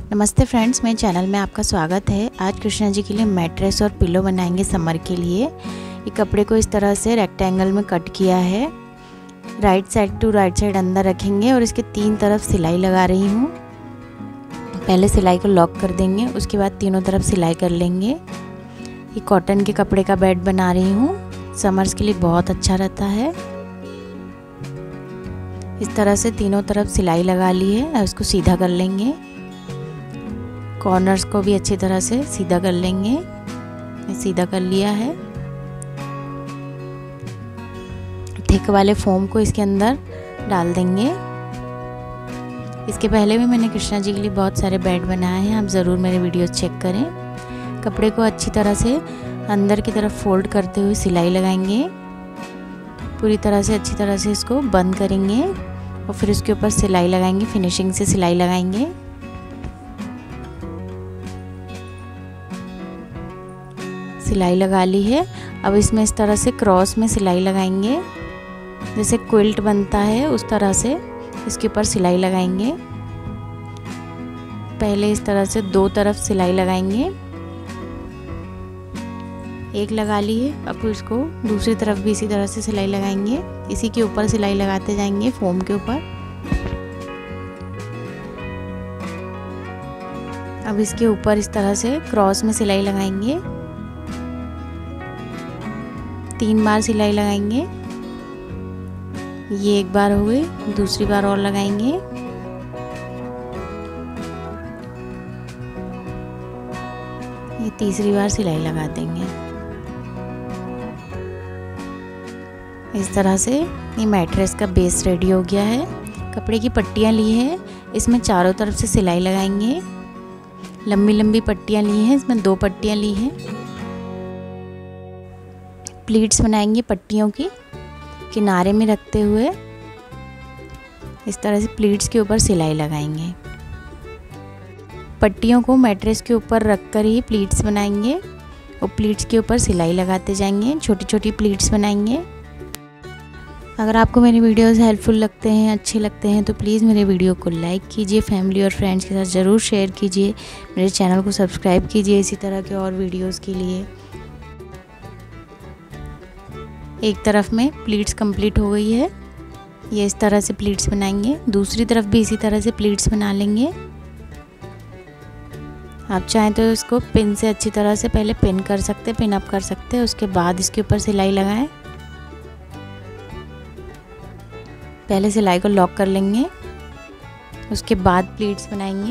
नमस्ते फ्रेंड्स, मेरे चैनल में आपका स्वागत है। आज कृष्णा जी के लिए मैट्रेस और पिलो बनाएंगे समर के लिए। ये कपड़े को इस तरह से रेक्टेंगल में कट किया है। Right side to right side अंदर रखेंगे और इसके तीन तरफ सिलाई लगा रही हूँ। पहले सिलाई को लॉक कर देंगे, उसके बाद तीनों तरफ सिलाई कर लेंगे। ये कॉटन के कपड़े का बेड बना रही हूँ, समर्स के लिए बहुत अच्छा रहता है। इस तरह से तीनों तरफ सिलाई लगा ली है और इसको सीधा कर लेंगे। कॉर्नर्स को भी अच्छी तरह से सीधा कर लेंगे। सीधा कर लिया है। थिक वाले फोम को इसके अंदर डाल देंगे। इसके पहले भी मैंने कृष्णा जी के लिए बहुत सारे बेड बनाए हैं, आप ज़रूर मेरे वीडियोस चेक करें। कपड़े को अच्छी तरह से अंदर की तरफ फोल्ड करते हुए सिलाई लगाएंगे। पूरी तरह से अच्छी तरह से इसको बंद करेंगे और फिर उसके ऊपर सिलाई लगाएंगे। फिनिशिंग से सिलाई लगाएंगे। सिलाई लगा ली है। अब इसमें इस तरह से क्रॉस में सिलाई लगाएंगे, जैसे क्विल्ट बनता है उस तरह से इसके ऊपर सिलाई लगाएंगे। पहले इस तरह से दो तरफ सिलाई लगाएंगे। एक लगा ली है, अब इसको दूसरी तरफ भी इसी तरह से सिलाई लगाएंगे। इसी के ऊपर सिलाई लगाते जाएंगे, फोम के ऊपर। अब इसके ऊपर इस तरह से क्रॉस में सिलाई लगाएंगे। 3 बार सिलाई लगाएंगे। ये एक बार हो गई, दूसरी बार और लगाएंगे। ये तीसरी बार सिलाई लगा देंगे। इस तरह से ये मैट्रेस का बेस रेडी हो गया है। कपड़े की पट्टियाँ ली है, इसमें चारों तरफ से सिलाई लगाएंगे। लंबी लंबी पट्टियाँ ली हैं, इसमें 2 पट्टियाँ ली हैं। प्लीट्स बनाएंगे पट्टियों की किनारे में रखते हुए। इस तरह से प्लीट्स के ऊपर सिलाई लगाएंगे। पट्टियों को मैट्रेस के ऊपर रखकर ही प्लीट्स बनाएंगे और प्लीट्स के ऊपर सिलाई लगाते जाएंगे। छोटी छोटी प्लीट्स बनाएंगे। अगर आपको मेरे वीडियोस हेल्पफुल लगते हैं, अच्छे लगते हैं, तो प्लीज़ मेरे वीडियो को लाइक कीजिए, फैमिली और फ्रेंड्स के साथ ज़रूर शेयर कीजिए। मेरे चैनल को सब्सक्राइब कीजिए इसी तरह के और वीडियोस के लिए। एक तरफ में प्लीट्स कंप्लीट हो गई है। ये इस तरह से प्लीट्स बनाएंगे। दूसरी तरफ भी इसी तरह से प्लीट्स बना लेंगे। आप चाहें तो इसको पिन से अच्छी तरह से पहले पिन कर सकते हैं, पिन अप कर सकते हैं। उसके बाद इसके ऊपर सिलाई लगाएं। पहले सिलाई को लॉक कर लेंगे, उसके बाद प्लीट्स बनाएंगे।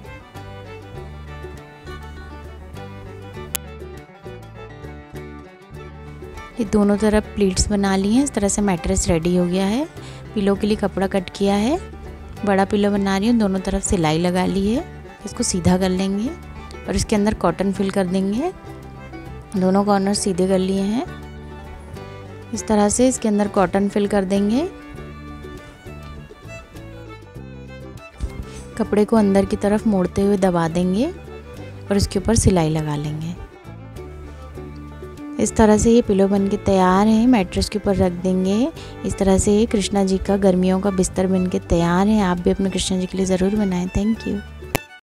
ये दोनों तरफ प्लीट्स बना ली हैं। इस तरह से मैट्रेस रेडी हो गया है। पिलो के लिए कपड़ा कट किया है। बड़ा पिलो बना रही हूँ, दोनों तरफ सिलाई लगा ली है। इसको सीधा कर लेंगे और इसके अंदर कॉटन फिल कर देंगे। दोनों कॉर्नर सीधे कर लिए हैं। इस तरह से इसके अंदर कॉटन फिल कर देंगे। कपड़े को अंदर की तरफ मोड़ते हुए दबा देंगे और इसके ऊपर सिलाई लगा लेंगे। इस तरह से ये पिलो बन के तैयार है। मैट्रेस के ऊपर रख देंगे। इस तरह से कृष्णा जी का गर्मियों का बिस्तर बन के तैयार है। आप भी अपने कृष्णा जी के लिए ज़रूर बनाएं। Thank you.